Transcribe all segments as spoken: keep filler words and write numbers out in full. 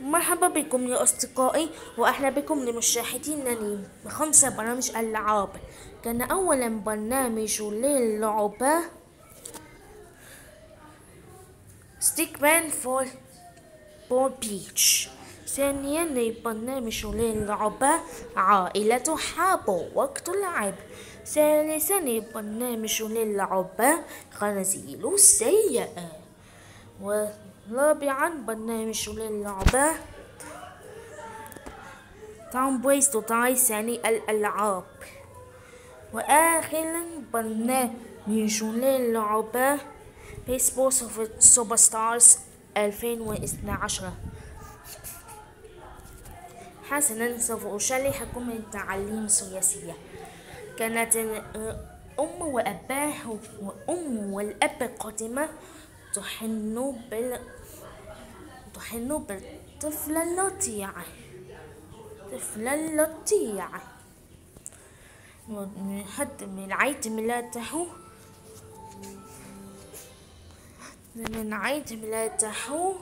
مرحبا بكم يا أصدقائي، وأهلا بكم لمشاهدينا بخمسة برامج ألعاب. كان أولا برنامج للعبة ستيك مان فور بول بيتش. ثانيا برنامج للعبة عائلة حابو وقت اللعب. ثالثا برنامج للعبة خنازير السيئة. ورابعا برنامج للعبة تاون بويز تو داي ثاني الألعاب. وآخرا برنامج للعبة بيسبول سوبر ستارز ألفين واثني عشر. حسنا، سوف أشرحكم التعليم السياسية. كانت الأم وأباه وأم والأب قادمة تحن بال تحن بالطفل اللطيع طفل اللطيع حد من عيد ميلاده من عيد ميلاده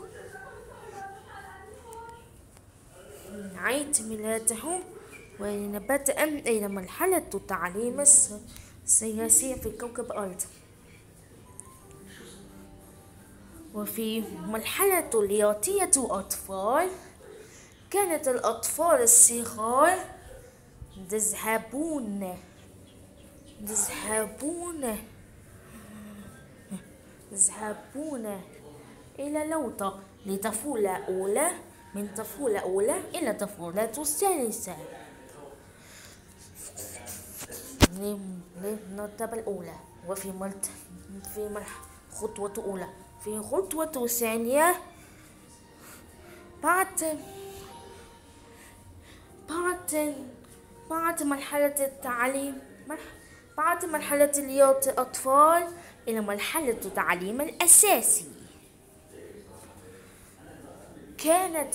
من عيد ميلاده وبدأ إلى مرحلة التعليم السياسي في كوكب الأرض. وفي مرحلة رياضية الأطفال كانت الأطفال الصغار يذهبون يذهبون يذهبون إلى لوطة لطفولة أولى من طفولة أولى إلى طفولة ثالثة للمرتبة الأولى. وفي مرت في خطوة أولى في خطوة ثانية بعد بعد بعد مرحلة التعليم بعد مرحلة رياضة الأطفال إلى مرحلة التعليم الأساسي. كانت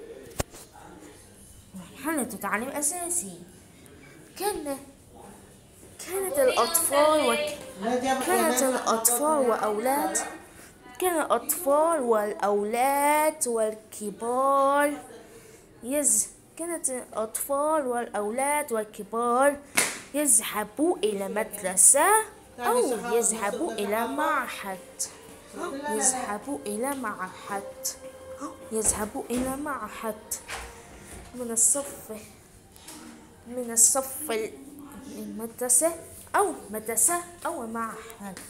مرحلة التعليم الأساسي كان كانت الأطفال و... كانت الأطفال وأولاد كان الأطفال والأولاد والكبار يز كانت الأطفال والأولاد والكبار يذهبوا إلى مدرسة أو يذهبوا إلى معهد يذهبوا إلى معهد يذهبوا إلى معهد من الصف من الصف المدرسة أو مدرسة أو معهد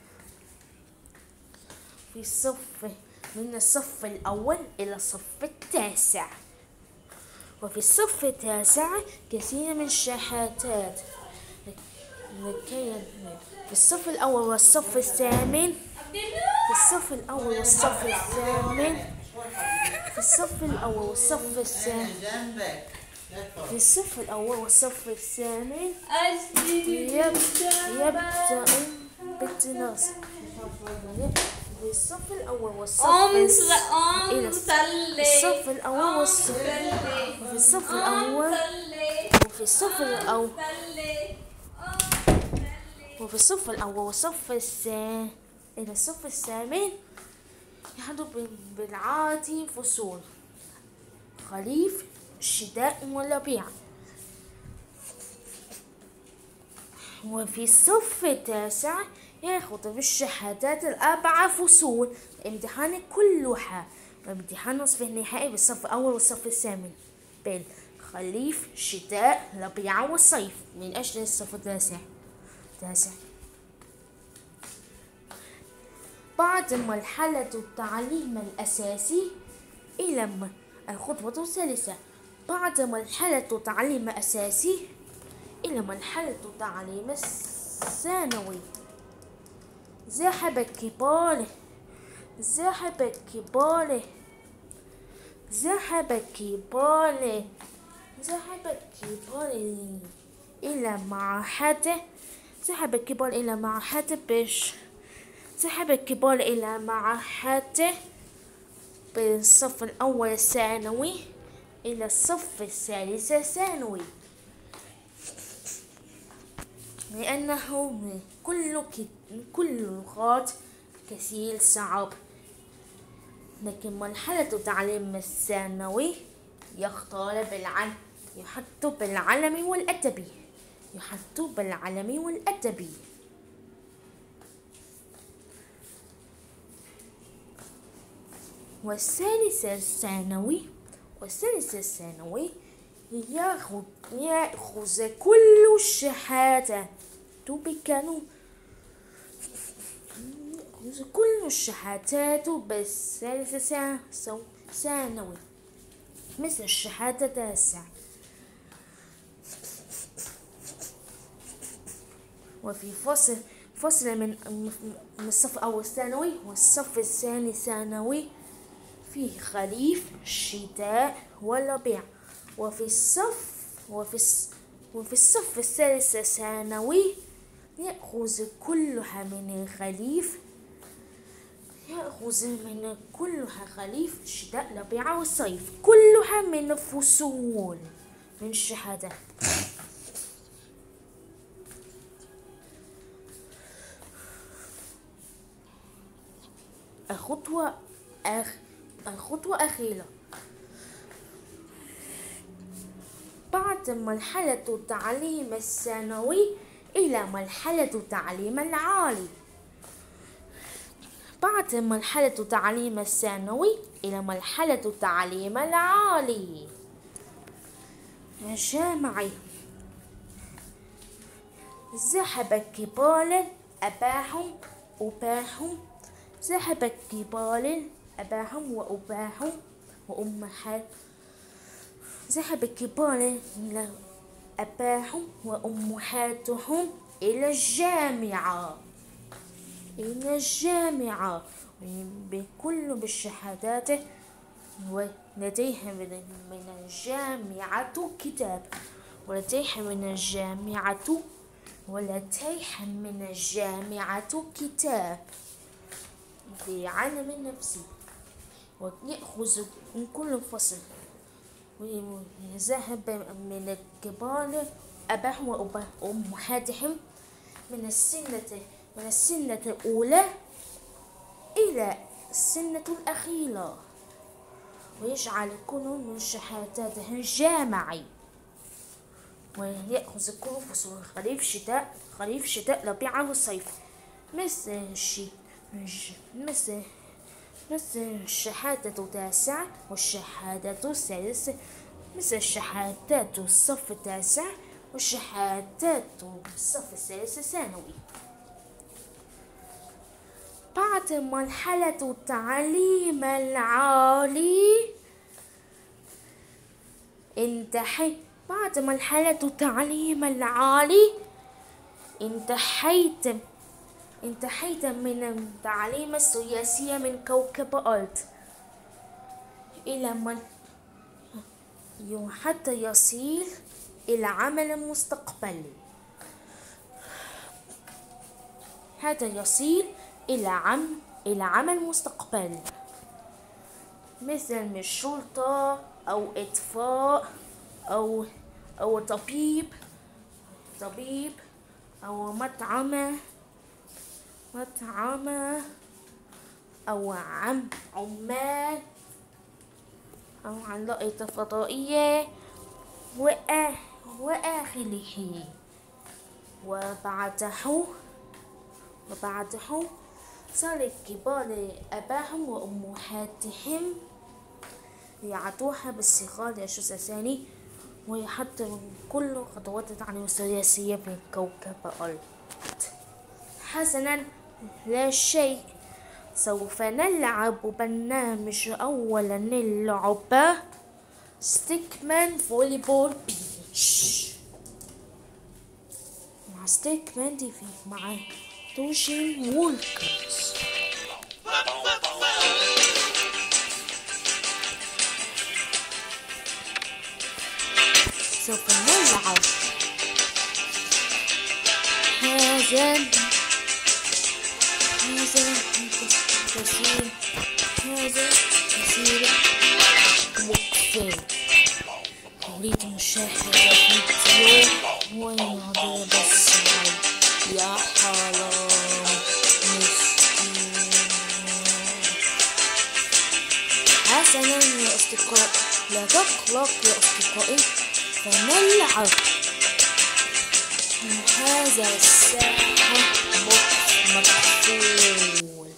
في الصف من الصف الأول إلى الصف التاسع. وفي الصف التاسع كثير من الشهادات لكي في الصف الأول والصف الثامن في الصف الأول والصف الثامن في الصف الأول والصف الثامن في الصف الأول والصف الثامن يبدأ بالدراسة. في الصف الأول والصف إلى الصف الأول والصف وفي الصف الأول وفي الصف الأول وفي الصف الأول والصف الثاني إلى الصف الثامن يحدث بالعادي فصول خريف الشتاء والربيع. وفي الصف التاسع يأخذ بالشهادات الأربع فصول الامتحان كلها وامتحان نصف النهائي بالصف الأول والصف الثامن بالخريف الشتاء الربيع والصيف من أجل الصف التاسع التاسع. بعد مرحلة التعليم الأساسي إلى الخطوة الثالثة بعد مرحلة التعليم الأساسي إلى مرحلة التعليم الثانوي. ذهب الكبار ذهب الكبار ذهب الكبار ذهب الكبار إلى معهد ذهب الكبار إلى معهد بش ذهب الكبار إلى معهد بالصف الأول الثانوي إلى الصف الثالث ثانوي، لأنه كل كل لغات كثير صعب. لكن مرحلة التعليم الثانوي يختار بالعلم يحط بالعلمي والأدبي يحط بالعلمي والأدبي. والثالث الثانوي والثالث الثانوي ياخذ ياخذ كل الشهادات بكانوا ياخذ كل الشهادات بالثالث ثانوي مثل الشهادة التاسعة. وفي فصل فصل من من الصف الأول ثانوي والصف الثاني ثانوي فيه خريف الشتاء والربيع. وفي الصف وفي وفي الصف الثالث ثانوي يأخذ كلها من الخريف يأخذ من كلها خريف الشتاء الربيع والصيف كلها من الفصول من الشهادة. الخطوة أخ... الخطوة أخيرة بعد مرحلة التعليم الثانوي إلى مرحلة التعليم العالي. بعد مرحلة التعليم الثانوي إلى مرحلة التعليم العالي الجامعي. ذهب الكبار أباهم أباهم ذهب الكبار أباهم وأباهم وأمهات ذهب الكبار أباهم وأمهاتهم إلى الجامعة إلى الجامعة بكل بالشهادات ولديهم من الجامعة كتاب ولديهم من الجامعة ولديهم من الجامعة كتاب في علم النفس. ويأخذ من كل فصل ويذهب من الكبار أباهم وأمهاتهم من السنة من السنة الأولى إلى السنة الأخيرة ويجعل كل من شهاداته جامعي. ويأخذ كل فصول خريف شتاء خريف شتاء ربيع والصيف مثل الشيء مثل مثل الشهادة التاسعة والشهادة السادسة مثل الشهادات الصف التاسع والشهادات الصف الثالث ثانوي. بعد مرحلة التعليم العالي انتهي بعد مرحلة التعليم العالي انتهيت انتهيت من التعليم السياسي من كوكب الأرض إلى من حتى يصل إلى عمل المستقبلي حتى يصل إلى عم إلى عمل مستقبلي مثل من شرطة أو إطفاء أو أو طبيب طبيب أو مطعم مطعم أو عم عمال أو علاقة فضائية وآخره. وبعده وبعده صار الكبار أباهم وأمهاتهم يعطوها بالصغار للشخص الثاني ويحضر كل خطوات التعليم السياسية في كوكب الأرض. حسنا لا شيء سوف نلعب برنامج أولا اللعبة ستيكمان فوليبول بيتش مع ستيكمان تي في مع توشين وولكرز. سوف نلعب هذا هذا كثير هذا كثير مكفي. أريد مشاهدة فيديو وينادي بالصعب يا حرام مسكين. حسنا يا أصدقائي، لا تقلق يا أصدقائي، فنلعب. هذا الساحة مقفول.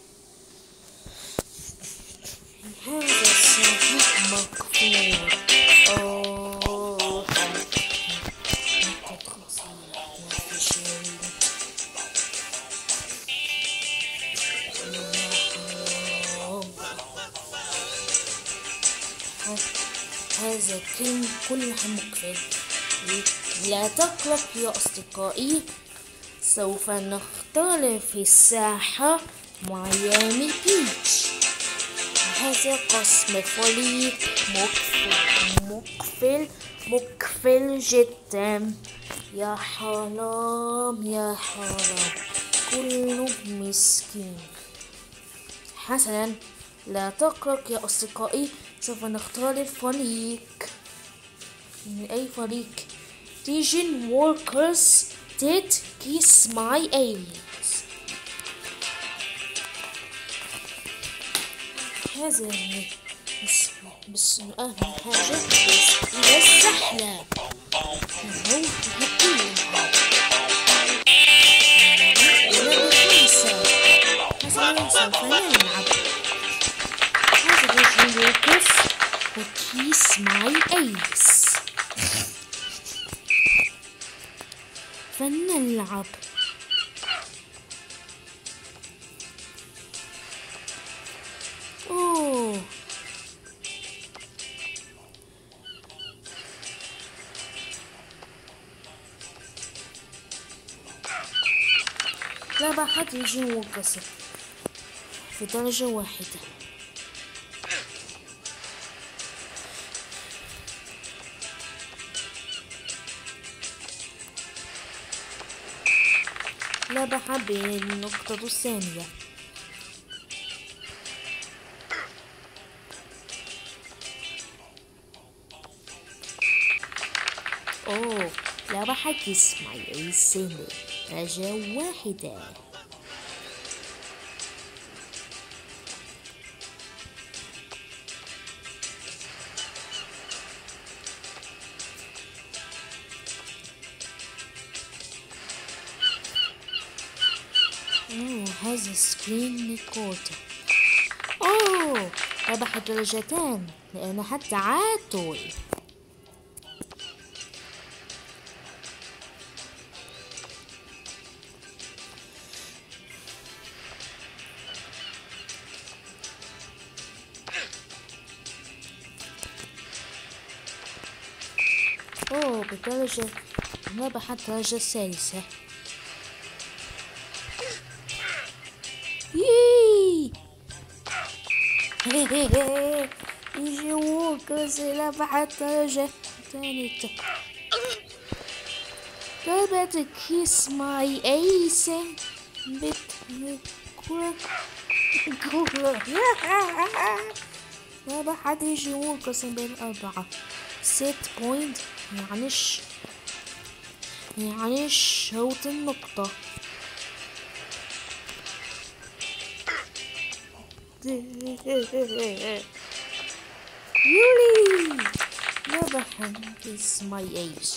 هذا الساحة مقفول. أوه هذا كل كلها مقفل. لا تقلق يا أصدقائي، سوف نختار في الساحة ميامي بيتش. هذا قسم فريق مقفل مقفل مقفل جدا. يا حرام يا حرام، كله مسكين. حسنا، لا تقلق يا أصدقائي، سوف نختار الفريق. من أي فريق؟ Teaching workers did kiss my ass. هذا يعني بس بس أهم حاجة هي السحلة. هو هكذا ولا بخمسة. حسنا سوف نلعب. هذا Teaching workers would kiss my ass. فلنلعب. أوه لا بحد يجي وقصة في درجة واحدة. لا بحب النقطة الثانية. أوه لا بحب يسمع السنة درجة واحدة. أوه هذا سكرين ريكوردر. أوه ربح درجتان لأن حتى عاتل. أوه بدرجة ربح الدرجة الثالثة. يي يجي ووكرز ربح الدرجة الثالثة. طلبت كيس ماي ايسن بت ربحت يجي ووكرز بين أربعة. ست بوينت يعنيش يعني شوط النقطة. يولي ربح كيس ماي ايس.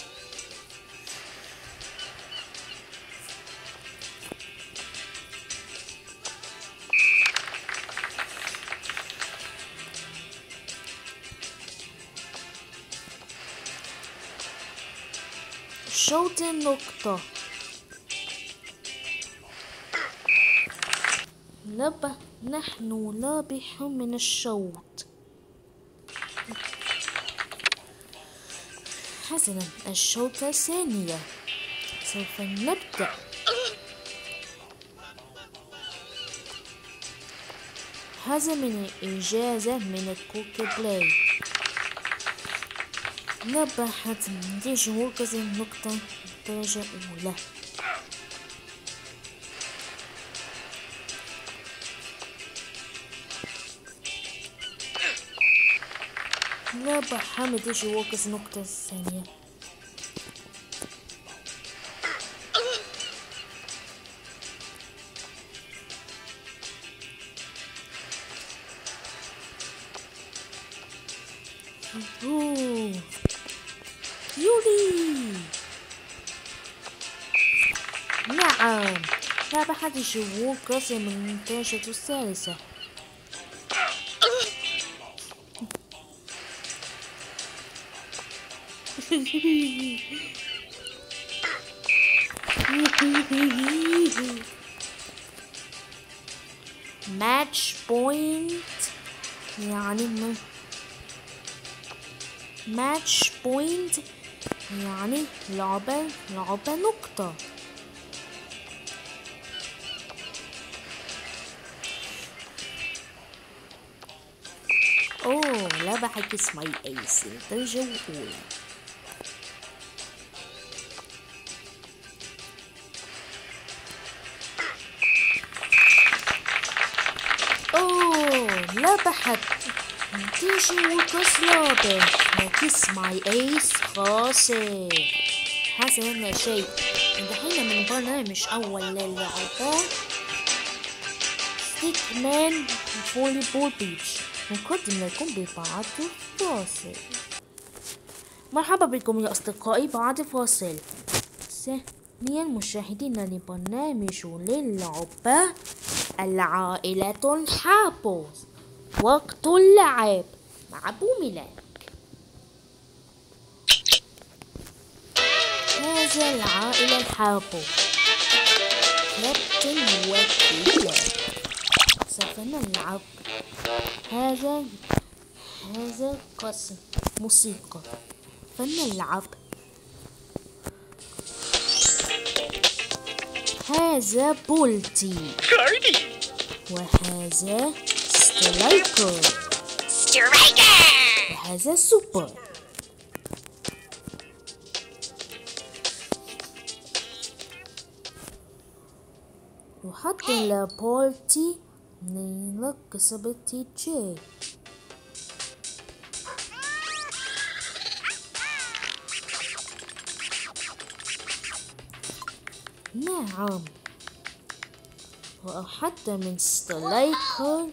شوط النقطة. نبه نحن رابح من الشوط. حسنا الشوط الثانية سوف نبدأ. هذا من الإجازة من الكوكي بلاي. نبحت نتيجة مركز النقطة الدرجة الأولى. نبح نتيجة مركز النقطة الثانية. أوه. يولي. نعم، ربحت الشهور كأسا من المنتشرة الثالثة. ماتش بوينت يعني م... ماتش بوينت يعني لعبة لعبة نقطة. اوه لعبة حق اسمها ايس الدرجة الأولى. اوه لعبة حق تيجي وكاس لعبة حق اسمها ايس خاصة. هذا هنا شيء دحين من برنامج أول للعبة ستيك مان فولي بول بيتش، نقدم لكم ببعض الفاصل. مرحبا بكم يا أصدقائي بعد فاصل. ثانيا مشاهدينا لبرنامج للعبة العائلة الحابوس. وقت اللعب مع بوميلاك. هذا العائلة الحابو كابتن وكيل. سوف نلعب. هذا هذا قسم موسيقى فلنلعب. هذا بولتي وهذا سترايكر وهذا سوبر. وحتى لبولتي نرقص بالتي جي. نعم، وحتى من سترايكر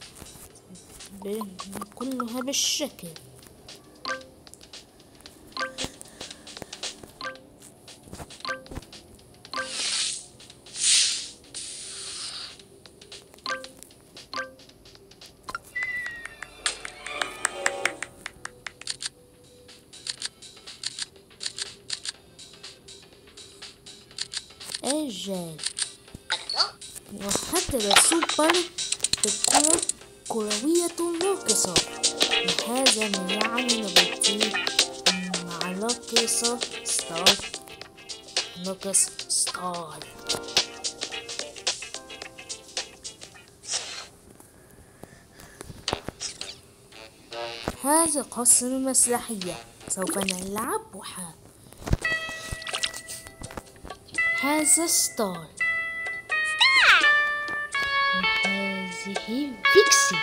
كلها بالشكل. أجل وحتى السوبر بالكرة كروية راقصة. وهذا ما يعني نبتدي مع راقصة ستار راقص ستار. هذا قسم المسرحية سوف نلعبها. هذا ستار وهذه فيكسي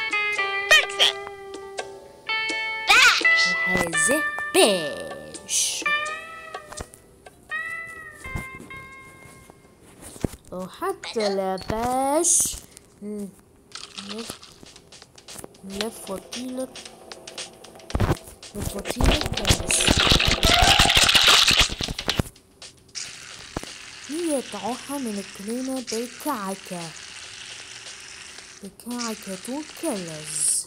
وهذا باش. وحتى لباش لفضيلة لفضيلة باش هي يدعوها من الكلمة بالكعكة بكعكة الكلز.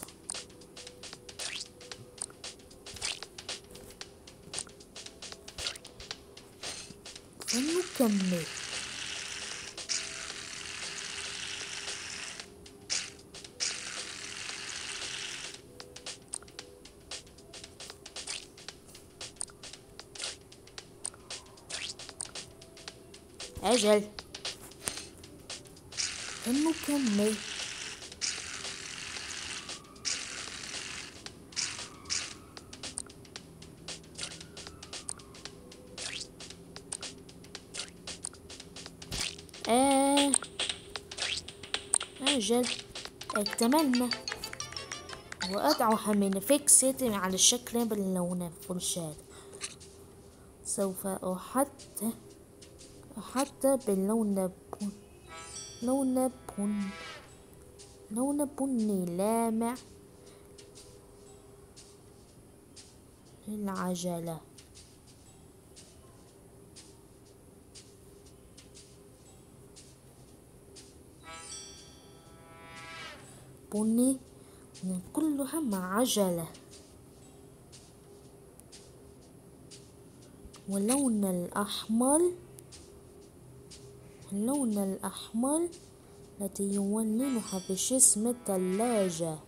فلنكمل. أجل فلنكمل. آه. أجل اكتملنا. وأضعها من فيكسيت على الشكل باللون فرشاة. سوف أحط حتى باللون بن لون بن لون بني لامع العجلة. بني كلها مع عجلة، واللون الأحمر اللون الأحمر الذي يولونها بجسم الثلاجة.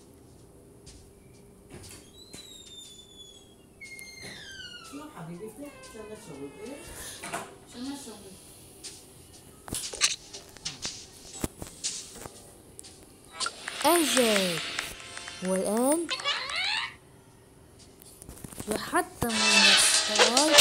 أجل، والآن وحتى من الصغار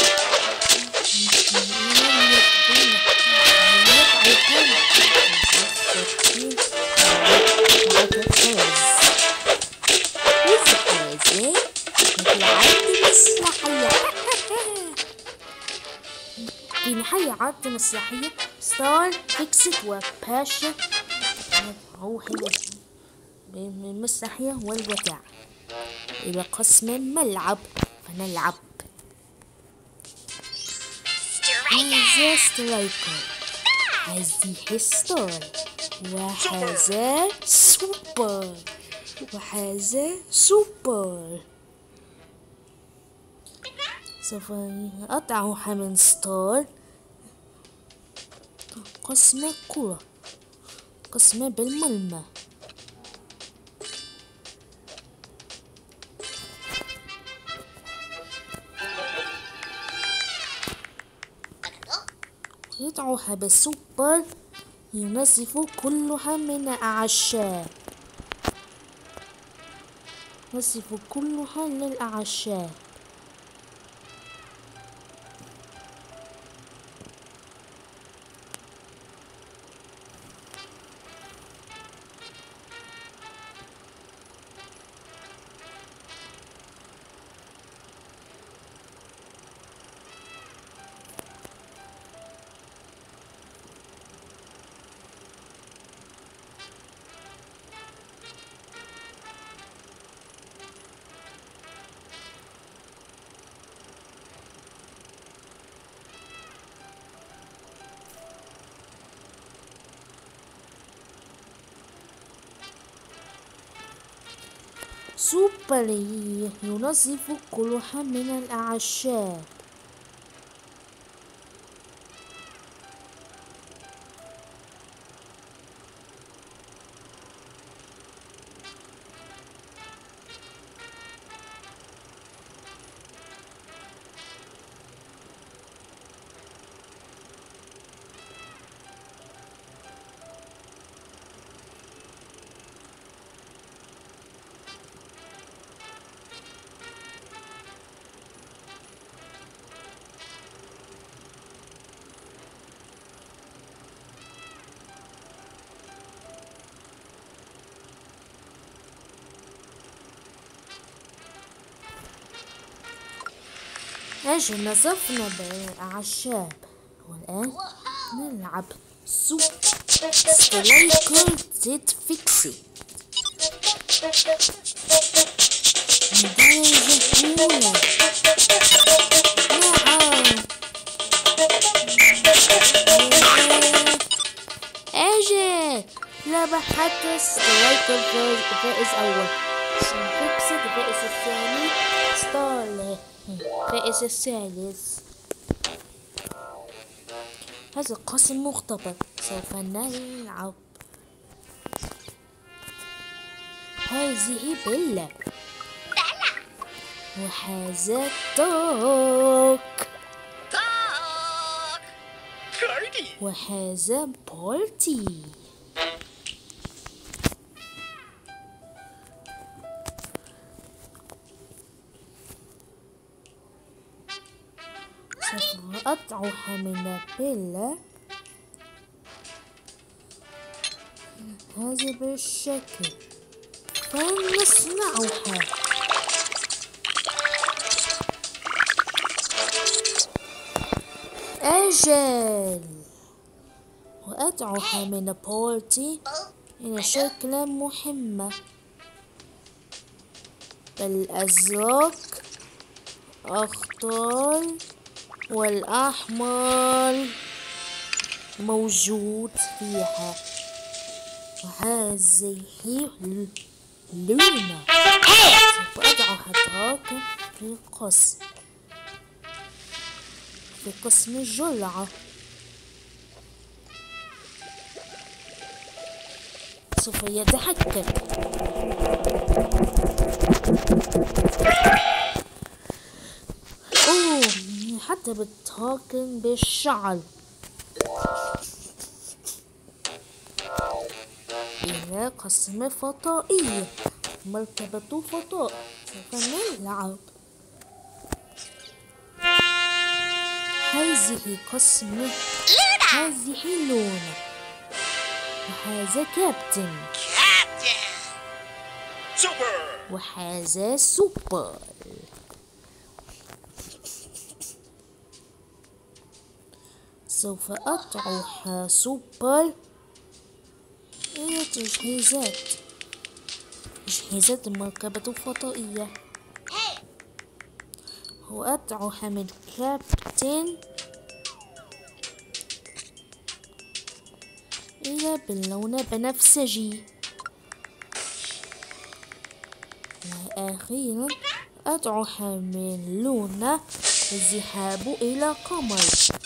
في نهاية عادة مسرحية ستار فيكسيت وباشا روحي من المسرحية والوداع إلى قسم الملعب فنلعب. هذا سترايكر، هذه ستار، وهذا سوبر، وهذا سوبر. سوف أضعها من ستار قسم كرة، قسم بالملمى. يضعها بالسوبر ينظف كلها من الأعشاب، ينظف كلها للأعشاب. سوبر ينظف كلها من الأعشاب. أجل نظفنا بالأعشاب، والآن نلعب سوبر سترايكر زد فيكسي الدرجة الأولى. نعم أجل لعبة حتى سترايكر فائز أول، فيكسي الفائز الثاني، ستار فائز الثالث. هذا قسم مختبر سوف نلعب. هذه بيلا، وهذا توك، وهذا بولتي. سوف أضعها من بيلا هذا بالشكل، فنصنعها. أجل، وأضعها من بولتي إلى شكل مهمة بالأزرق الأخضر والأحمر موجود فيها، وهذه لونة. سوف أضعها هكذا في القسم في قسم الجرعة. سوف يتحكم. أوه، حتى بتهاكم بالشعر. إلى قسم فضائي، مركبة فضاء. سوف نلعب. هذه قسم هذه لونة، وهذا كابتن وهذا سوبر. سوف أضعها سوبر. هي تجهيزات تجهيزات المركبة الفضائية، وأضعها من كابتن إلى باللون بنفسجي. وأخيرا أضعها من لون الذهاب إلى قمر.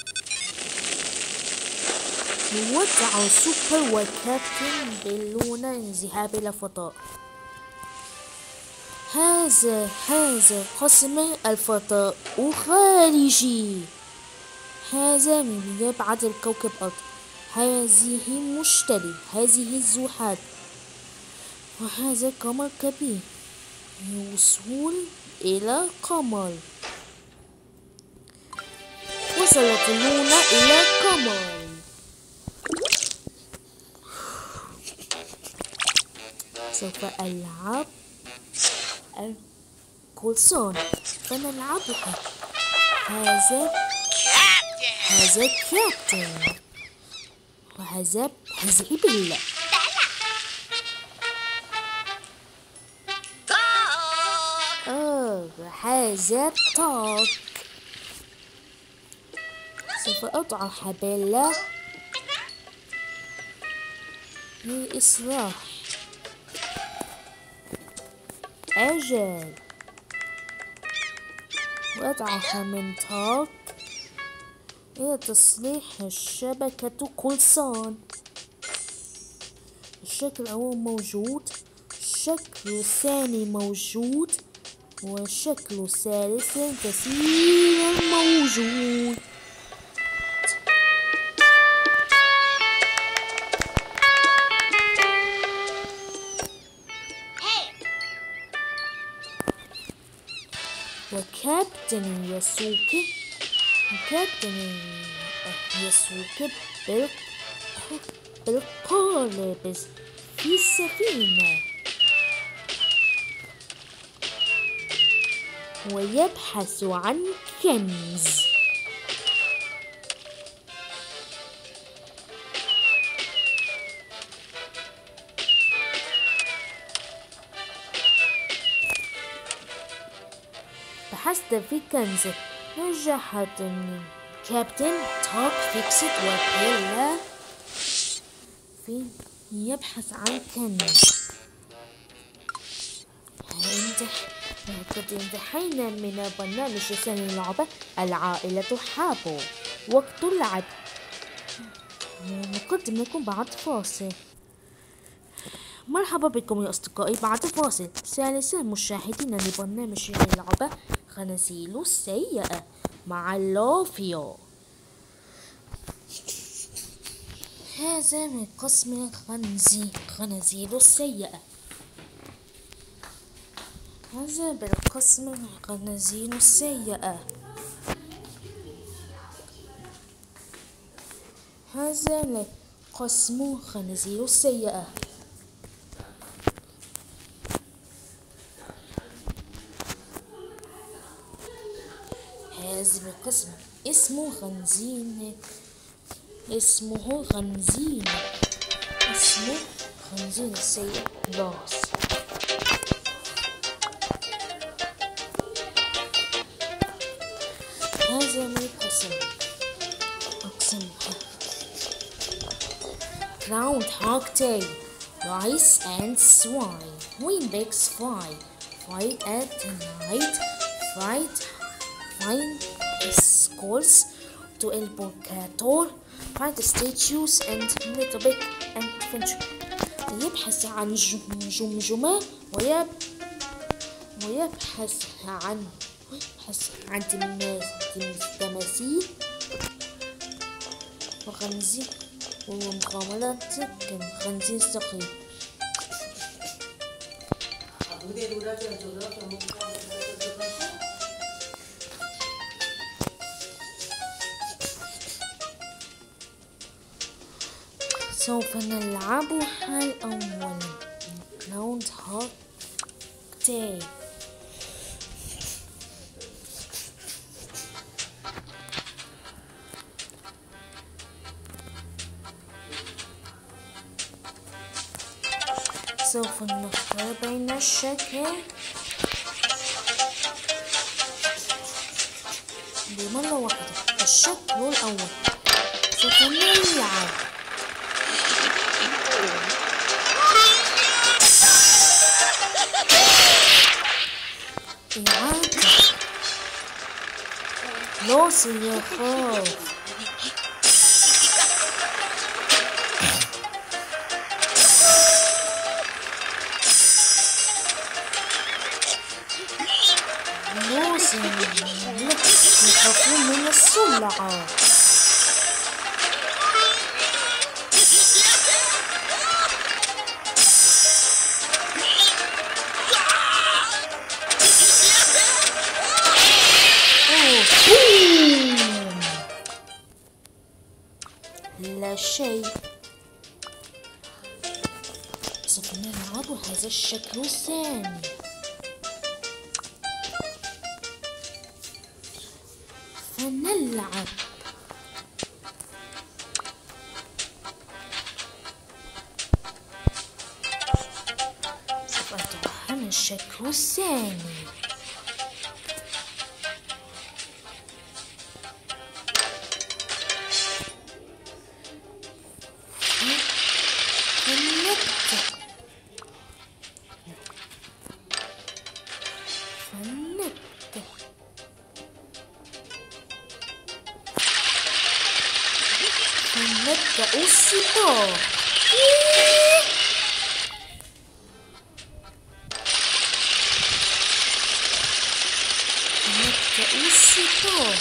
وضع سوبر وكابتن باللون الذهاب إلى فضاء. هذا هذا قسم الفضاء خارجي. هذا من يبعد الكوكب الأرض. هذه مشتري، هذه الزحل، وهذا قمر كبير يوصل إلى قمر. وصلت لونا إلى قمر. سوف ألعب القرصان، فنلعبها. هذا هذا كابتن، وهذا هذه بلة. أوه، هذا طاق. سوف أضع حبالة للإصلاح. أجل. وأضعها من طاق إلى تصليح الشبكة قرصان. الشكل الأول موجود، الشكل الثاني موجود، والشكل الثالث كثيرا موجود. وكابتن يسوق كابتن يسوق بالقالب في السفينة، ويبحث عن كنز. بحثت في كنز. نجحت كابتن توك فيكسيت وبيلا في يبحث عن كنز. لقد انتهينا من برنامج لسان اللعبة العائلة حابو. وقت اللعب. نقدم لكم بعد فاصل. مرحبا بكم يا أصدقائي بعد فاصل. ثالثا مشاهدين لبرنامج اللعبة خنازير السيئة مع لوفيو. هذا من قسم خنزير خنازير السيئة. هذا بالقسم خنازير السيئة. هذا قسم خنازير السيئة. هذا القسم اسمه خنزير اسمه خنزير اسمه خنزير السيء باص. تعمل القسم أقسم Groundhog Day. Rice and swine. Windex fly. Fight at night. Fight. Find skulls to elbow cattle. Find statues and little big adventure. يبحث عن جمجمة ويب ويبحث عن يبحث عن تماثيل وخنزير ومغامرات كخنزير ثقيل. سوف نلعبها الأول. Groundhog Day. سوف نختار بين الشكل بمرة واحدة. الشكل الأول سوف نلعب إعادة لوسي يخاف لوسي يخافون من السلعة. لا شيء. سوف نلعب هذا الشكل الثاني. فنلعب سوف أتوهم الشكل الثاني. فنبدأ السباق. فنبدأ السباق.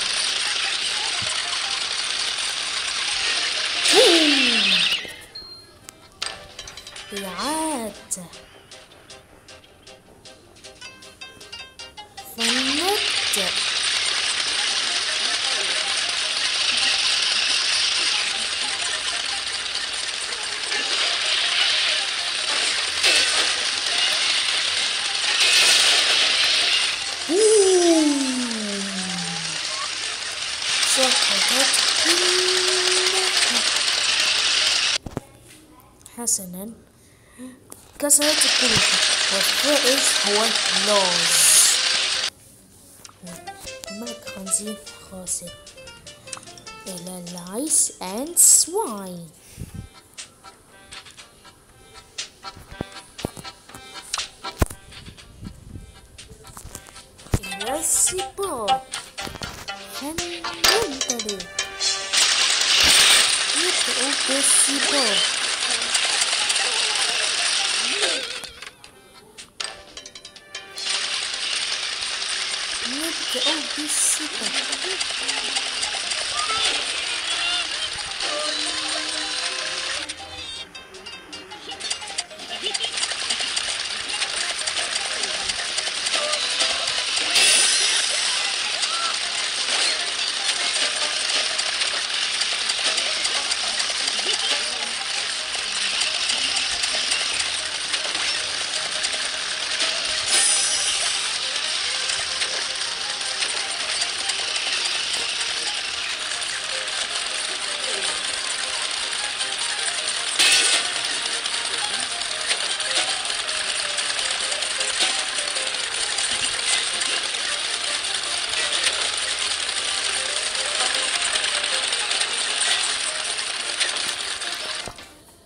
إعادة. فنبدأ سقطت كلها. حسنا كسرت كلها والفائز هو اللوز. الملك خنزير خاسر. إلى العيس and swine. إلى السباق. فننطلق. نبدأ بالسباق. نبدأ بالسباق.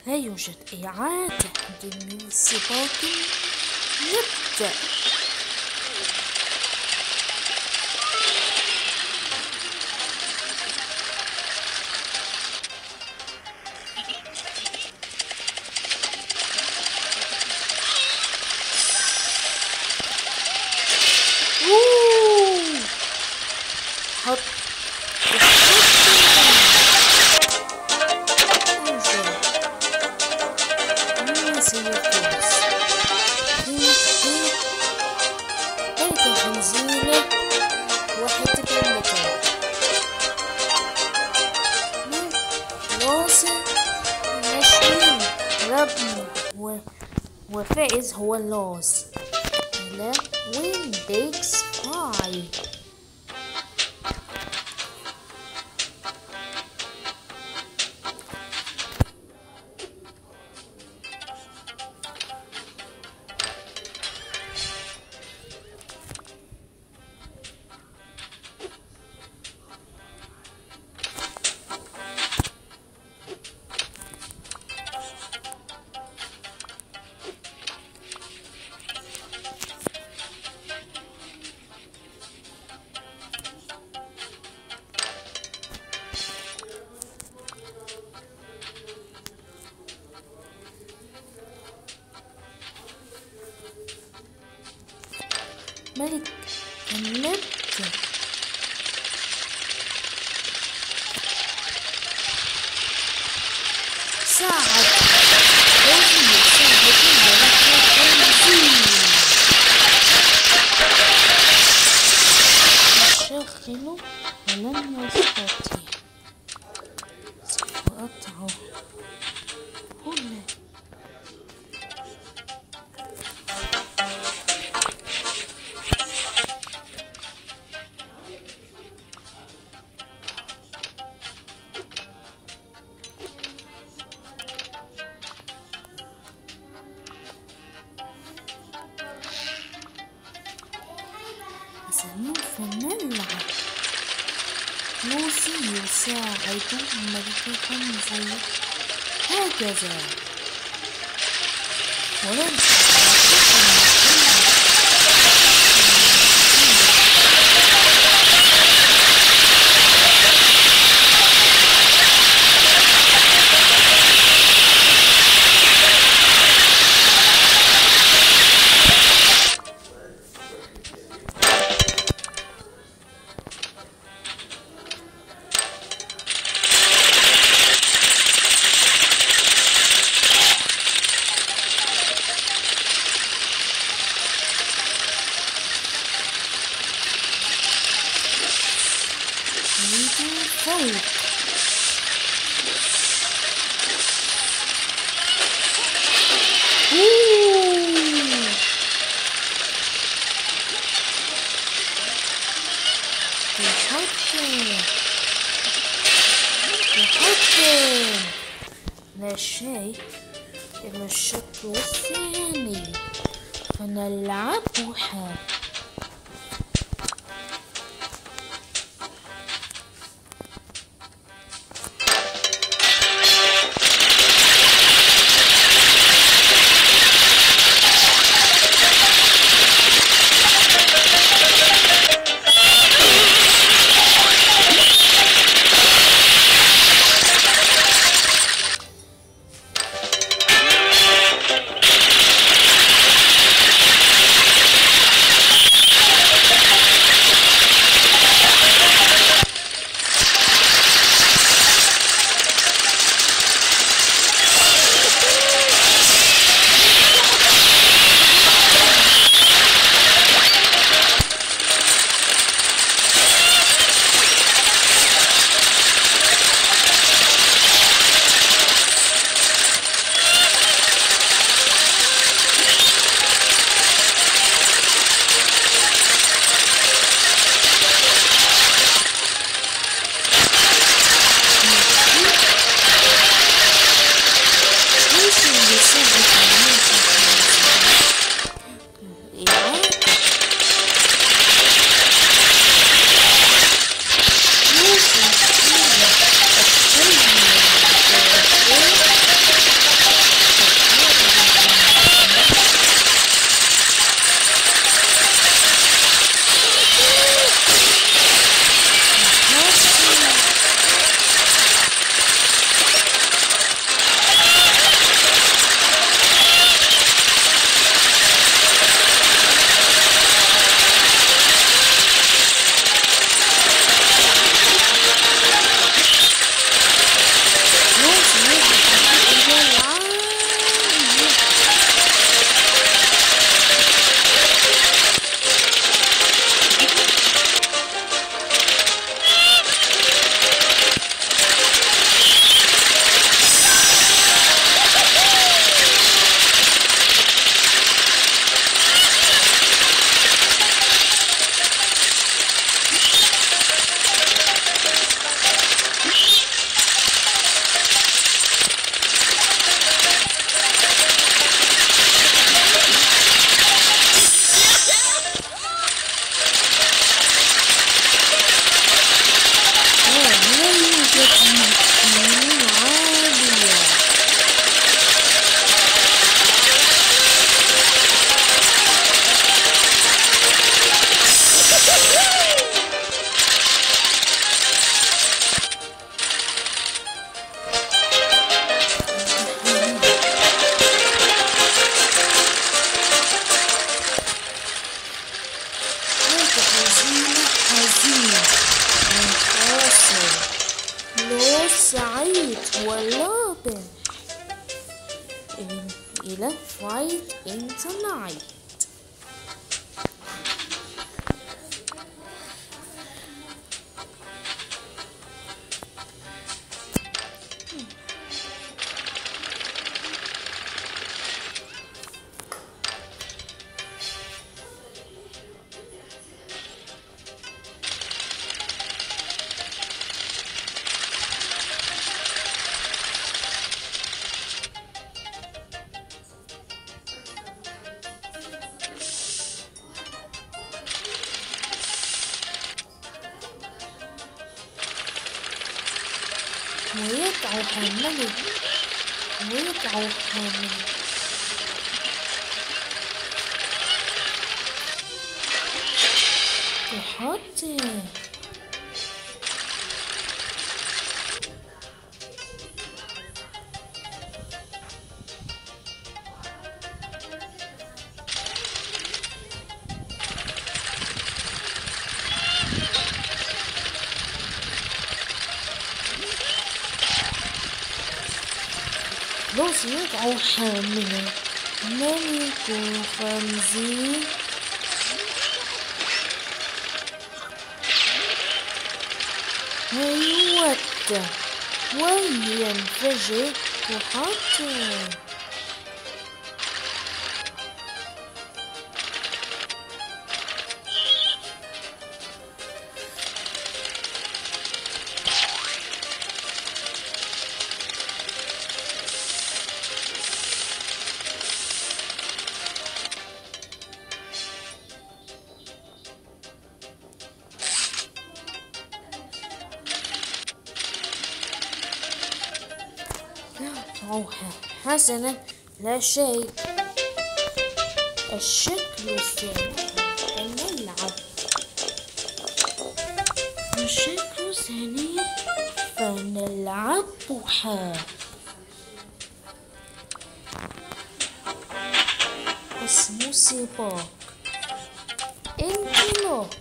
لا يوجد إعادة للسباق. نبدأ. أوه. حط وفائز هو اللوز إلى وين بيكس باي. ملك النبت ساعد لازم يساعدون ولكن ولم يستطيع. سأقطعه هنا. سوف نلعب. لوسي يساعد ملك حمزة هكذا. ولن فوق. يحطم يحطم. لا شيء إلا الشوط الثاني. فنلعبها. فوز سعيد هو الرابح إلى فايت انت نايت. ويقع حمله ويقع حمله تحطي بص يقع حمله ملك خمزي هيوت وينفجر وحتى حسنا لا شيء. الشكل الثاني فلنلعب. الشكل الثاني فلنلعب بوحة. اسمه سباق انطلاق.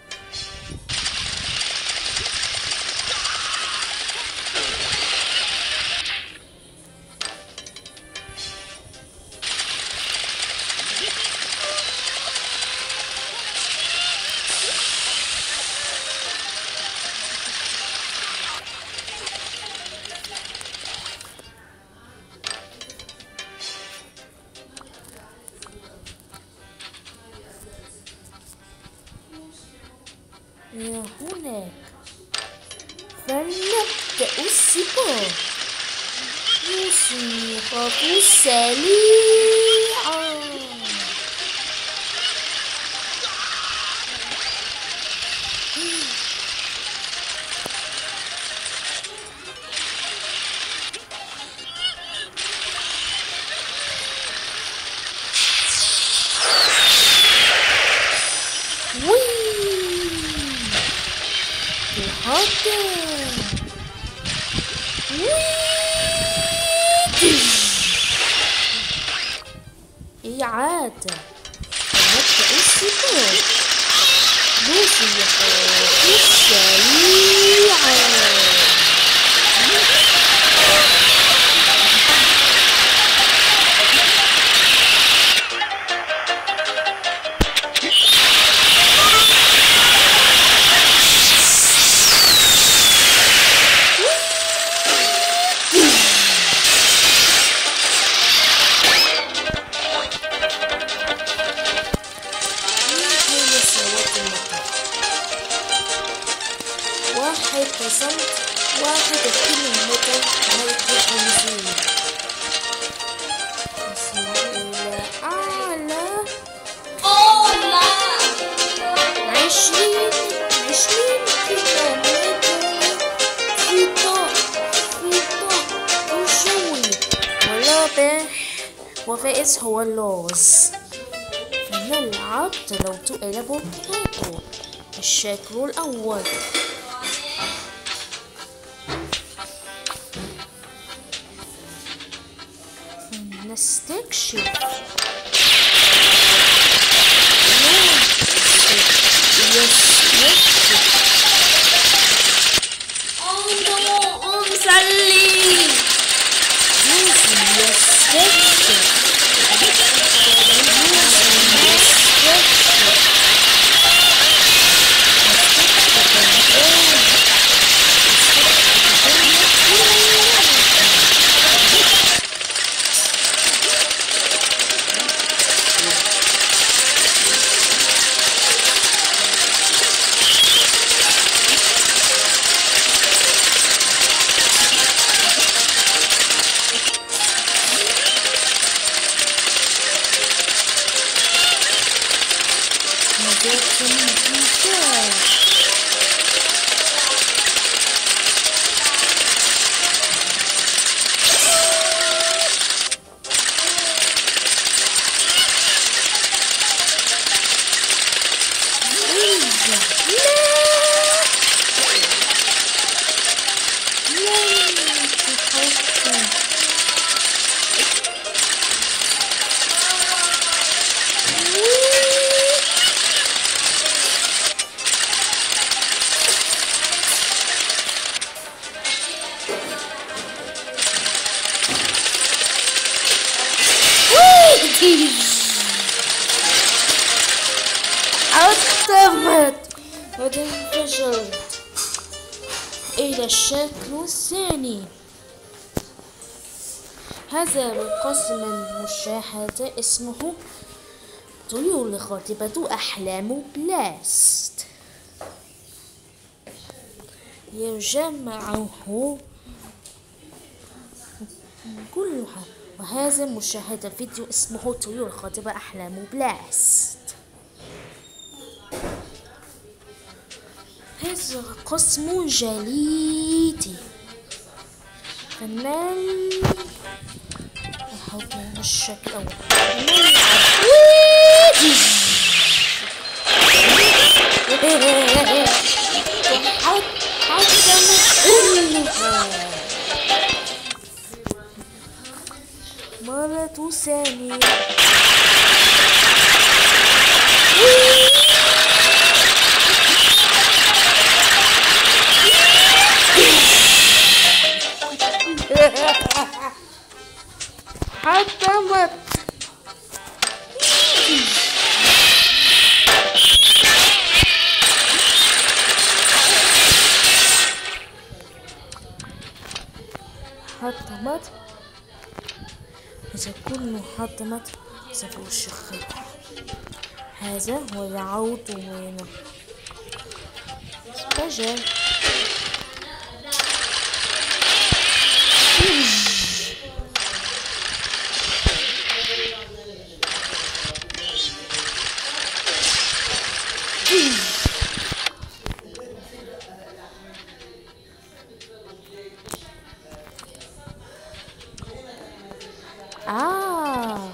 هناك فلنبدأ السباق. موسيقى سريعة. إعادة نبدأ السباق. موسيقى سريعة. واحد كسرت واحد كيلومتر ملك الخنزير. إلى أعلى عشرين عشرين كيلومتر في طاق في طاق وشوي. والرابح وفائز هو اللوز. فنلعب تلوتو إلى بوتاتو. الشكل الأول نستكشف. Oh no, I'm عطبت وانفجرت إلى الشكل الثاني. هذا القسم المشاهدة اسمه طيور خاطبة أحلام بلاست. يجمعه كلها. وهذا مشاهدة فيديو اسمه طيور خاطبة أحلام بلاست. هذا قسم جليدي. فنان نحط الشكل الأول. حط مرة ثانية. حطمت. حطمت. إذا كله حطمت سوف أشخصها. هذا هو العود وينه سبجل. آه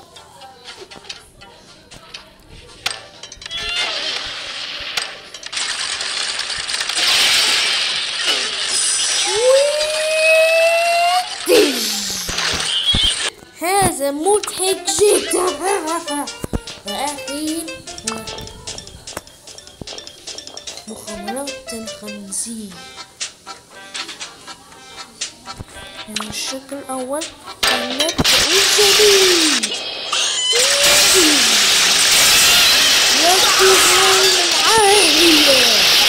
هذا مضحك جدا. وأخيرا مخابرات الخنزير. الشكل الأول نبدأ الجديد. يكتب العائلة.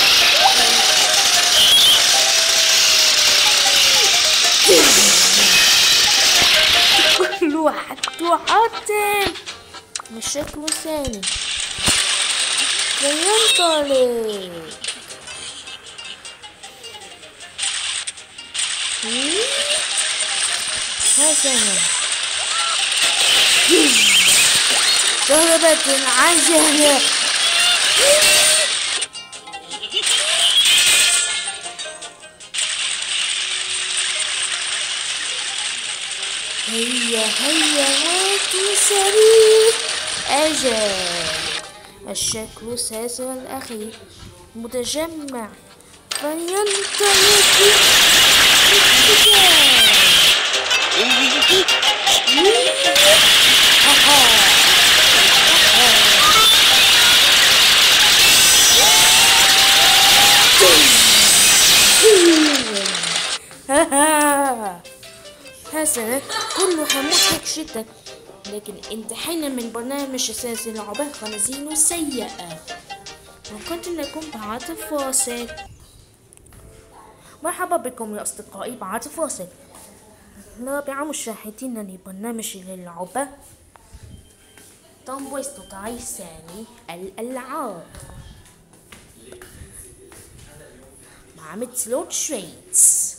كل واحد وحاطين الشكل الثاني سينطلق. حسنا ضربت العجلة. هيا هيا هاتوا سريع. أجل. الشكل الثالث والأخير متجمع فينطلق الاتجاه. حسنا كلها مضحك جدا. لكن انتهينا من برنامج أساسي لعبة خنازير سيئة. وكنت لكم بعد الفاصل. مرحبا بكم يا أصدقائي بعد الفاصل. رابع مشاهدين لبرنامج للعبة توم استطاعي ثاني الألعاب مع متلود شريتس.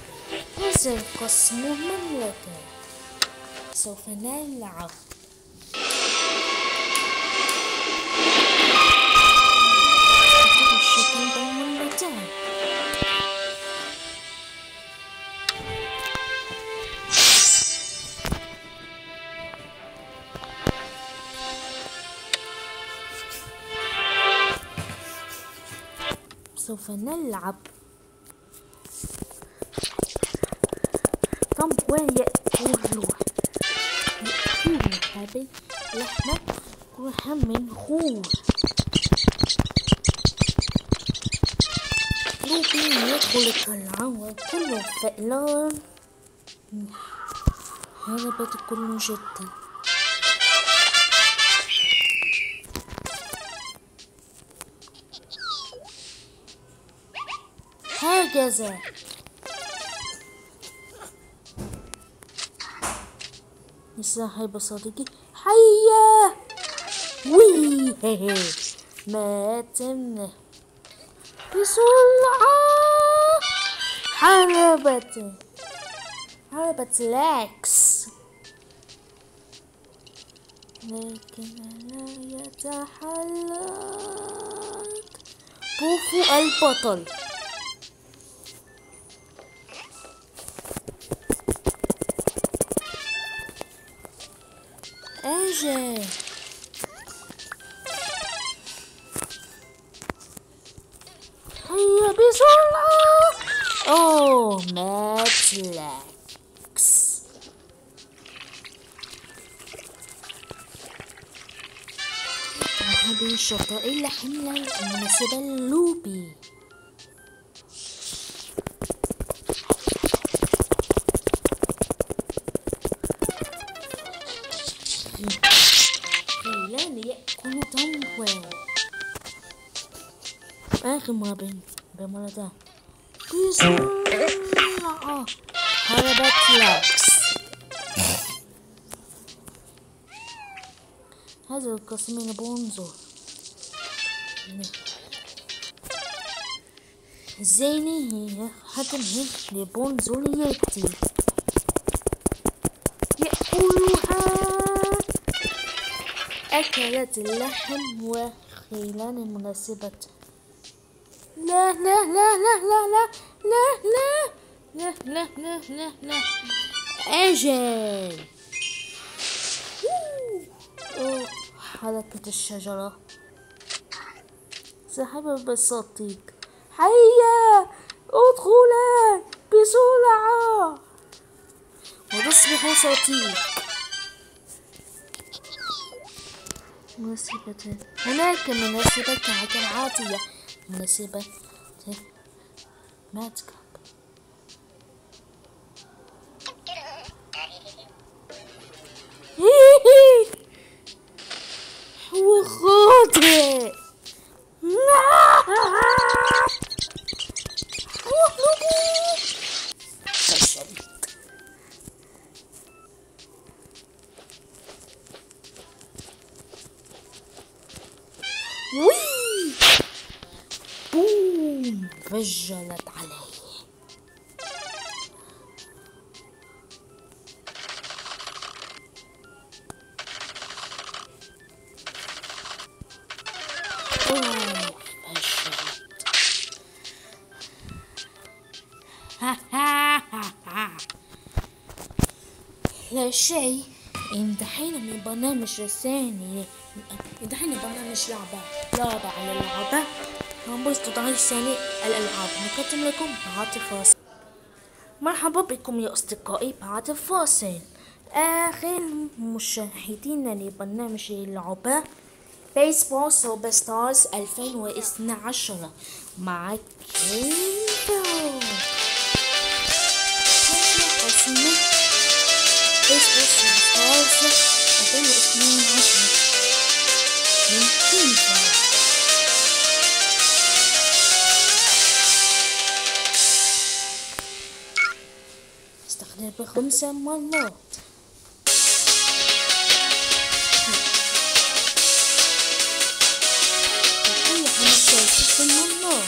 هذا القسم مملكة. سوف نلعب سوف نلعب. طم ويأكل يأكل هذه لحمة كلها من خور. روبي يدخل القلعة وكله فئلان. هربت كل جدي. هكذا يصاحب صديقي. حيا وي ماتن بسرعة. هربت هربت لاكس، لكن لا يتحرك. بوفو البطل. أجل هيا بسرعة. أوه مات لاكس. هذه الشرطة إلا حملة المناسبة لوبي. خيلان يأكل تمويل. آخر مرة بمرة بسرعة. هربت لاكس. هذا القسم بونزور زيني هي حتى هيك لبونزور يأتي يأكلها. أكلت اللحم وخلال المناسبة. لا لا لا لا لا لا لا لا لا لا لا لا أجل. أوه حركة الشجرة. سحب بالصديق. هيا ادخلا بسرعة وتصبح صديق. مناسبة هناك مناسبة كالعادية. مناسبة ماتكاب. هو خاطئ. فشلت. وي بوم فجرت عليه. لا شيء. انتهينا من البرنامج الثاني. انتهينا برنامج لعبة لعبة على اللعبة. نبسط تعيش ثاني الألعاب. نقدم لكم بعد الفاصل. مرحبا بكم يا أصدقائي بعد الفاصل. آخر مشاهدين لبرنامج اللعبة بيسبول سوبر ستارز ألفين واثني عشر مع كيمبو. بيسبول سوبر ستارز ألفين واثني عشر من كيمبو. استخدم بخمسة مرات. ست مرات.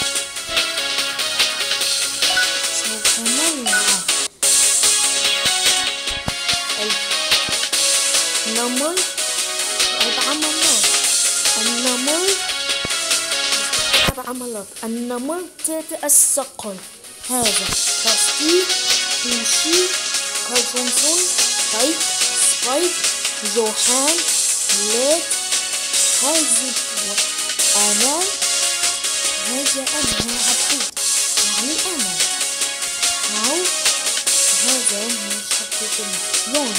سوف نلعب النمر أربع مرات. النمر أربع مرات. النمر تتأثقل. هذا تصديق توشي كارفونسون سبايك سبايك جوهان ليت هذه أنا هذا أنا عبود يعني أنا. هاو هذا مشتق لون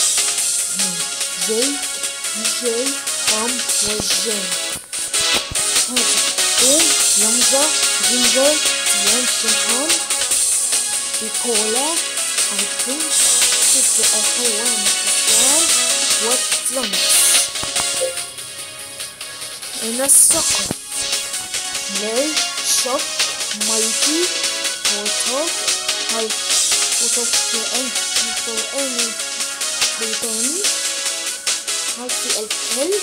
جي جي قم والجيم. هذا قوم يمزة جنجر ديان سلطان بكولا أيكون ست الحيوان الحصان والترنكس. إن الصقر لي شق مايتي وطف هاي وطف الأن القرآن بريطاني هاي الكلب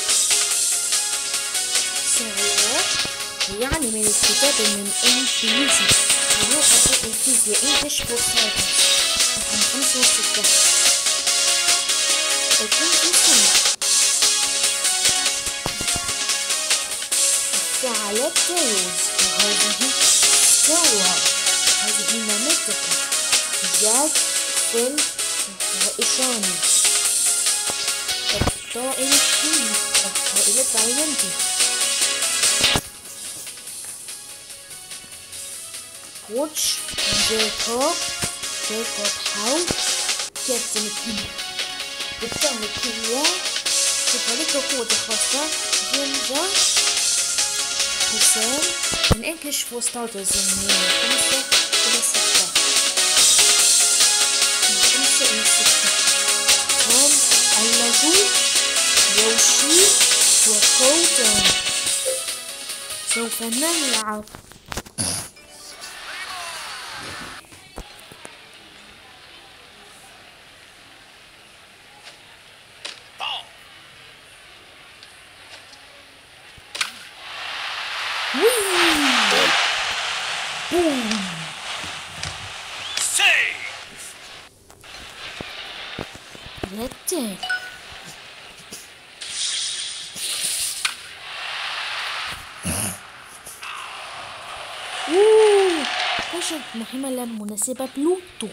سهلة يعني من الكتاب من الإنجليزي اللغة الإنجليزية English for Starters رقم خمسة وستة. الكلب السمك الثعلب تيوز وهذه ستورة هذه نمطقة جاك فيل وإشاني. الطائر الكيل الطائر التايلاندي كوتش جيكوب جيكوب هاو كابتن كيل بالطعم الكيمياء بطريقة قوة خاصة جينجر حسام. من English for Starters من خمسة إلى ستة من خمسة إلى ستة. توم اللجو يوشي وكوتن. سوف نلعب رتب. اوه كشف مهمة مناسبة بلوتو.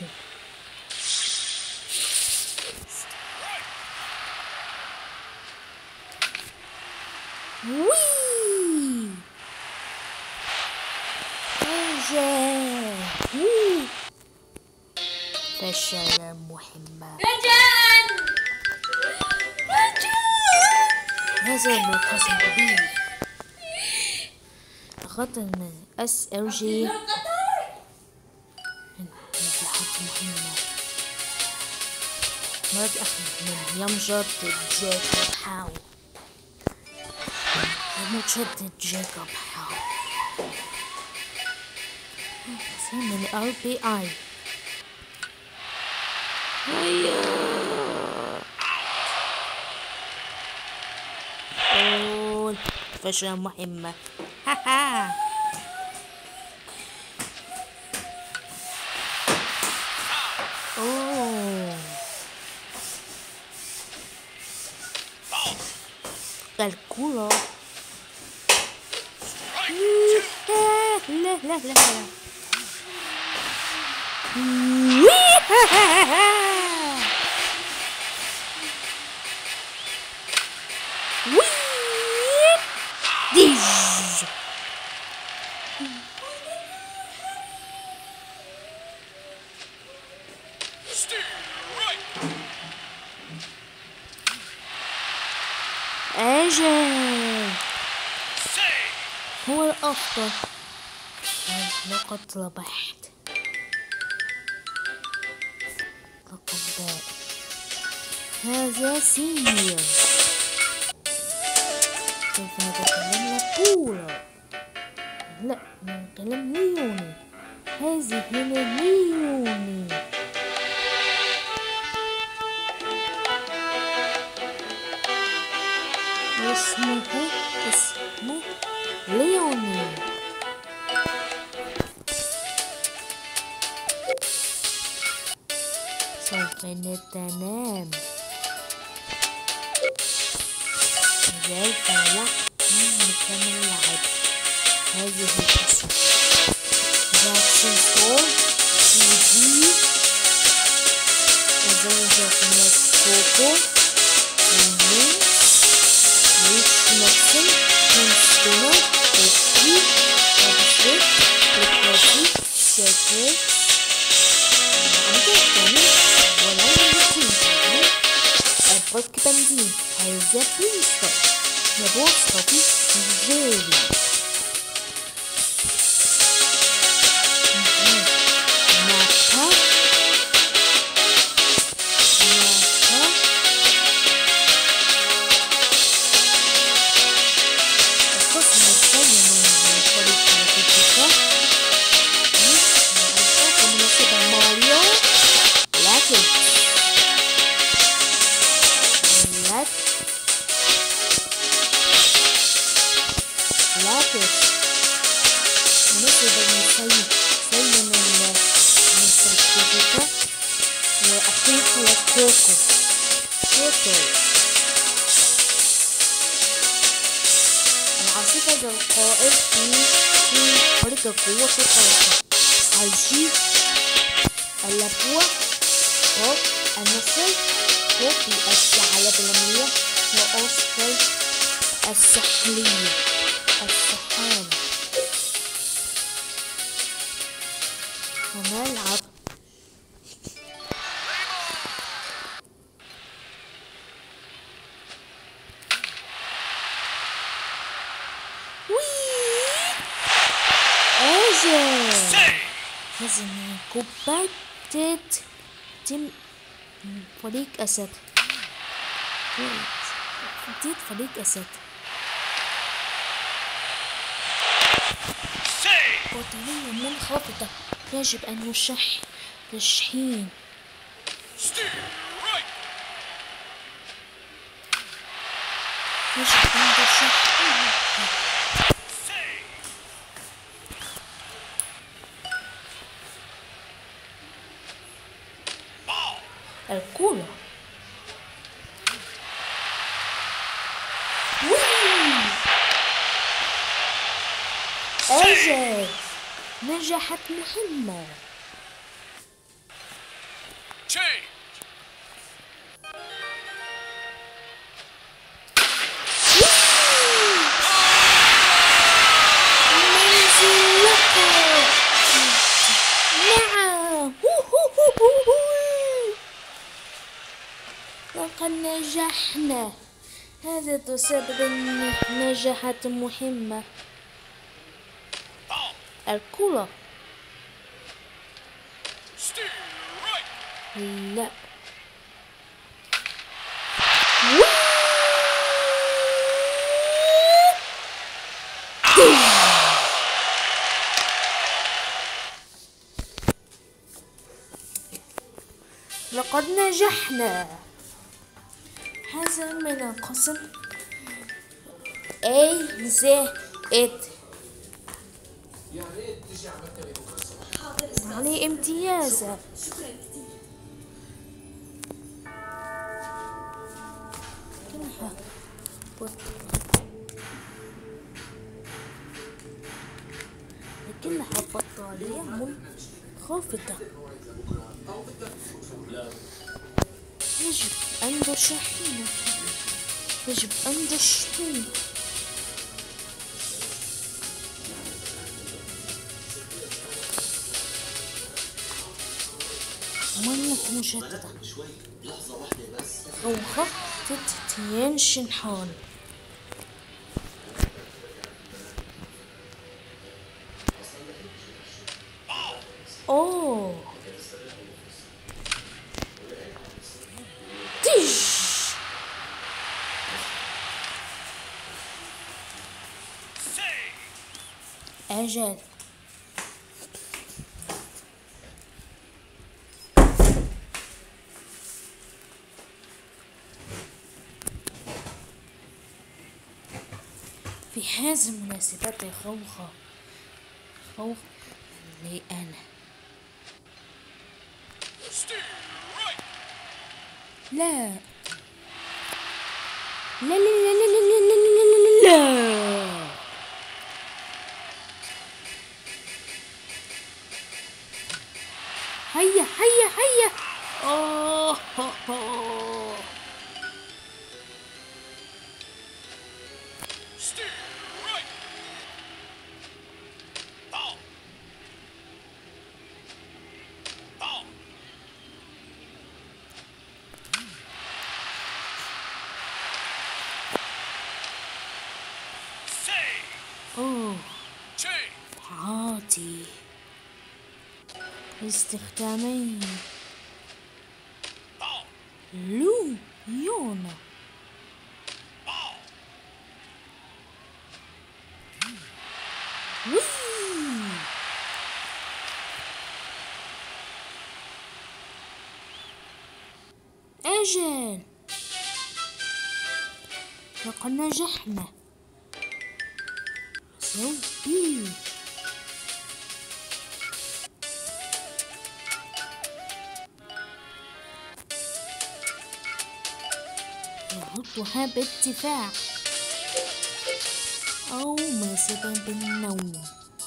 وي أجل فشل مهمة. هذا القسم كبير. غدا من اس او جي نجاحات مهمة. مرد أخي من يمجد جيكوب هاو المتشدد جيكوب هاو من ال بي اي. أوه فشل مهمة. هاها أوه الكورة. لا لا لا لا أجل هو الأفضل. لقد ربحت لقد باء. هذا سير سوف نتكلم لكورة. لا نتكلم ليوني. هذه هنا ليوني. اسمه اسمه ليوني. سوف نتنام. ذلك وقت نكمل اللعب. هذه القصة جاكسون ستور سي دي وزوجة من كوكو ومين ريتش نكسون من ستونر وكي بوستر يا بوستر في جيلي العاصفة ذا القائد في في خارج القوة الخارقة هيجيب اللبوة فوق النسل فوق الثعالب العالمية وأوسكار السحلية السحالة هنلعب هذه كوباية تيم فريق أسد تيم فريق أسد بطارية منخفضة يجب أن نشح تشحين يجب أن تشحن الكورة أجل نجحت مهمة لقد نجحنا. هذا تسبب أن نجحت مهمة. الكرة لا لقد نجحنا. هذا من القسم A زائد عليه امتياز. شكرا كتير. لكنها بطارية منخفضة. يجب أن تشحن يجب أن تشحن مرة مجددة. أو خطة تيان شنحان. أوه تيج أجل. في هذه المناسبات خوخة خوخ لي أنا لا لا لا لا لا لا لا لا لا هيا هيا هيا. أوه أوه عاطي استخدامين لو يونا وي أجل لقد نجحنا سوي يحطها باتفاق أو ماسكا بالنوم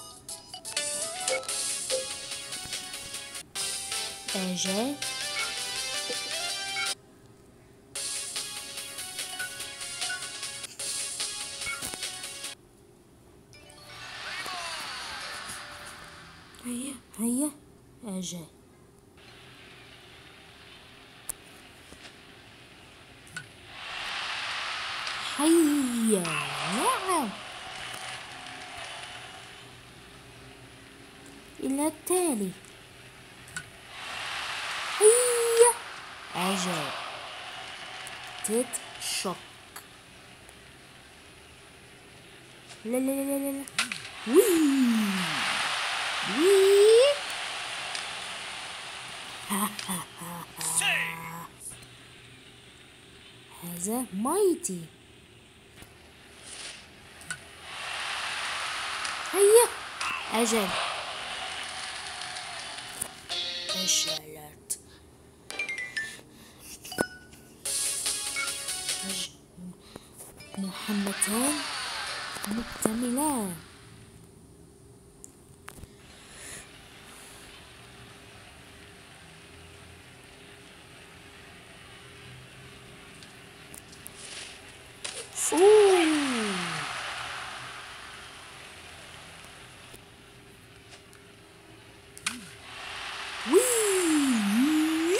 أجل هيا هيا أجل هيا نعم إلى التالي هيا أجل تتشك لا لا لا لا لا وي وي ها ها ها ها هذا مايتي هيا أجل فشلت محمتان مكتملان أوه. وي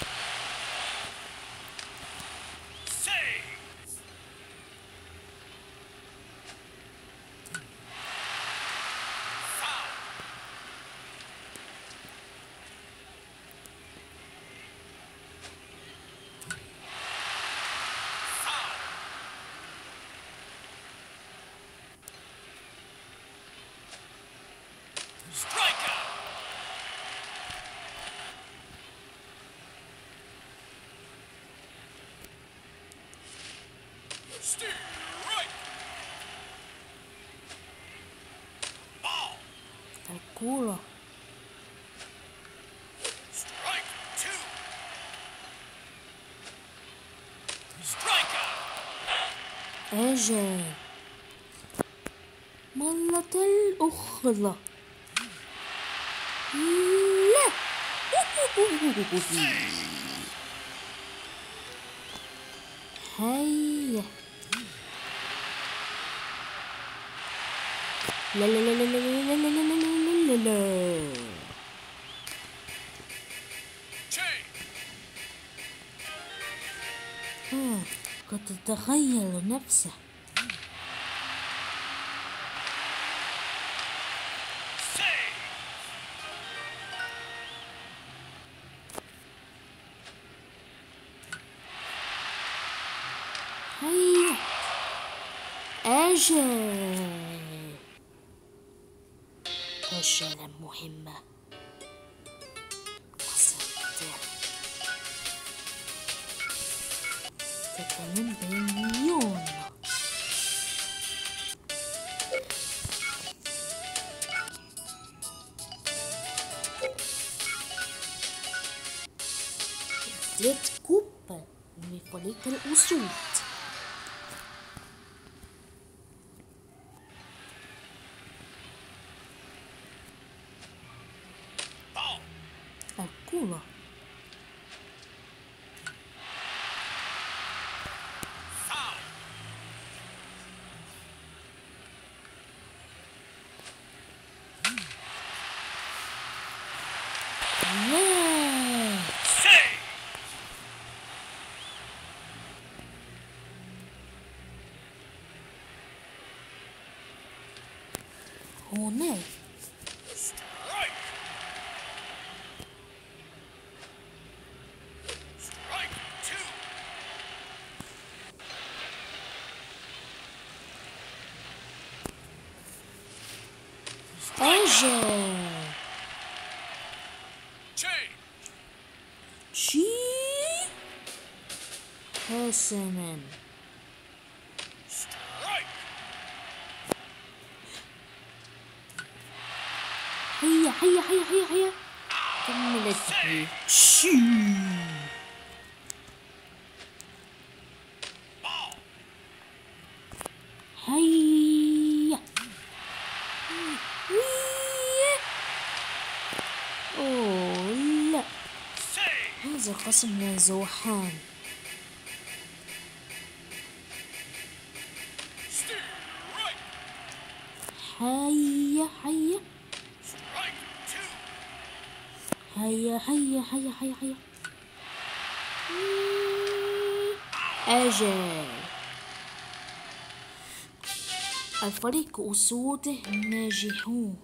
الكورة أجل مرة الأخرى لا هيا لا لا لا لا لا لا لا لا لا لا لا لا قد تتغير نفسه هيا أجل فشل مهمة تتكلم بالمليون ذات كوبا من فريق الأسود الكورة هناك أجل شي حسنا. هيا هيا هيا هيا هيا كمل التحليل. شي هيا. أوه لا، هذا قسم يا زوحان. هيا هيا هيا هيا هيا هيا هيا. أجل الفريق أسوده ناجحون.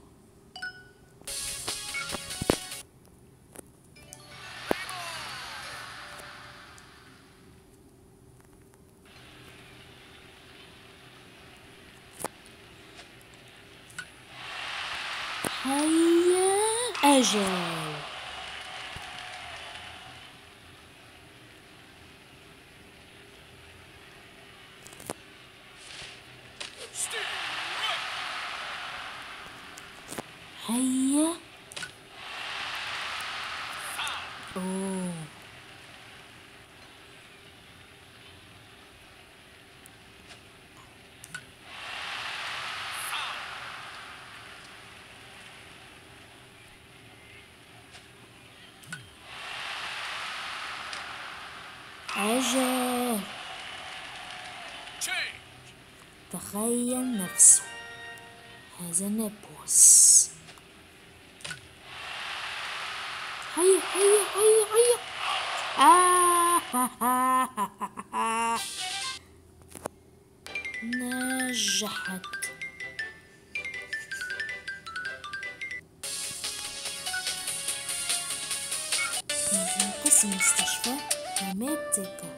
هيا أجل هيا. أوه أجل تخيل نفسه هذا نابوس. هيا هيا هيا هيا. آه نجحت. من قسم مستشفى هاماتيكا.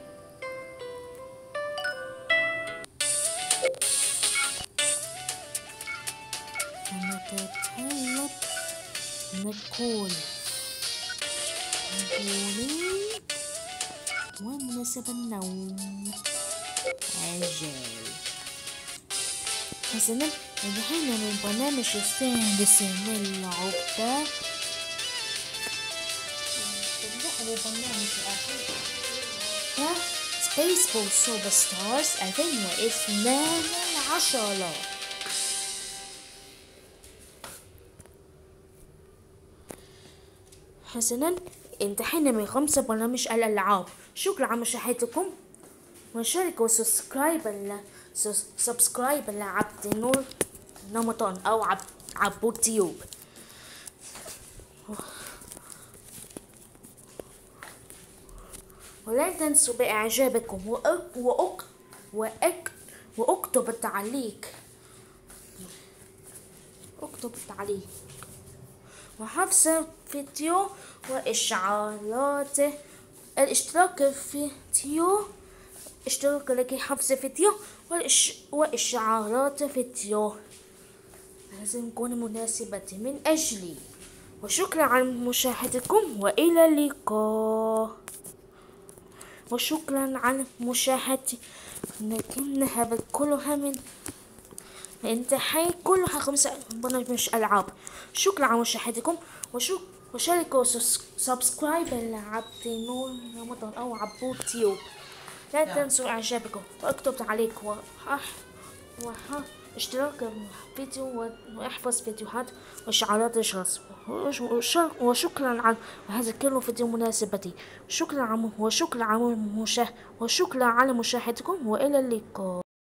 نتطلب نقول نقول ومناسب النوم. أجل حسنا، انتهينا من برنامج السادس من اللعبة. نحن برنامج الأخير ها سبيس بول سوبر ستارز ألفين واثنان عشر. حسنا، انتهينا من خمسة برامج الألعاب. شكرا على مشاهدتكم، وشاركوا وسبسكرايب ل سبسكرايب لعبد نور رمضان أو عب عبو تيوب. ولا تنسوا بإعجابكم وأك وأك وأك وأكتب التعليق اكتب التعليق وحفظ فيديو وإشعارات الاشتراك في فيديو اشتراك لكي حفظ فيديو وإش... وإشعارات فيديو لازم تكون مناسبة من أجلي. وشكرا على مشاهدتكم وإلى اللقاء. وشكرا على مشاهدتي. لكن هذا كلها من انتهي كلها خمسة برامج ألعاب. شكرا على مشاهدتكم وشك... وشاركوا سبسكرايب لعبد نور رمضان أو عبود تيوب. لا تنسوا إعجابكم واكتب تعليق وح... وح... اشتراك فيديو واحفظ فيديوهات وإشعارات الجرس. وشكرا على هذا كله فيديو مناسبتي. شكرا على وشكرا على مشاهد وشكرا على مشاهدتكم وإلى اللقاء.